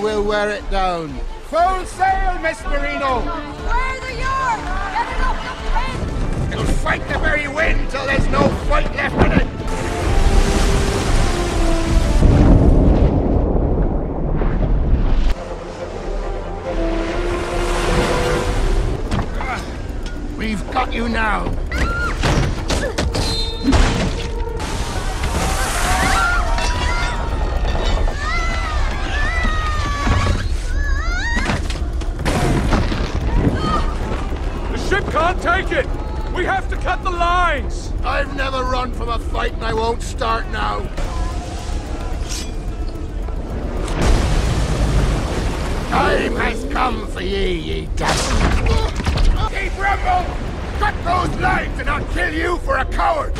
will wear it down. Full sail, Miss Marino! Where the yard? Get it up the wind! It'll fight the very wind till there's no fight left in it! We've got you now. The ship can't take it! We have to cut the lines! I've never run from a fight and I won't start now. Time has come for ye dastard. Keep rumble! Cut those lines and I'll kill you for a coward!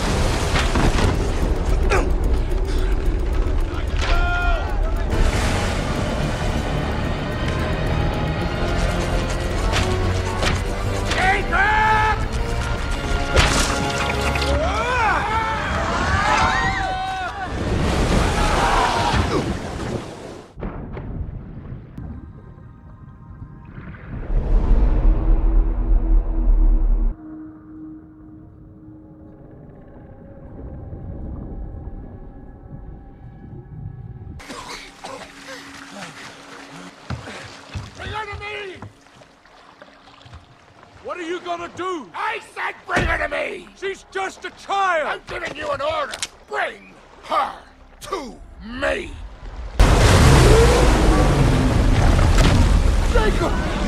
What are you gonna do? I said bring her to me! She's just a child! I'm giving you an order! Bring her to me! Jacob!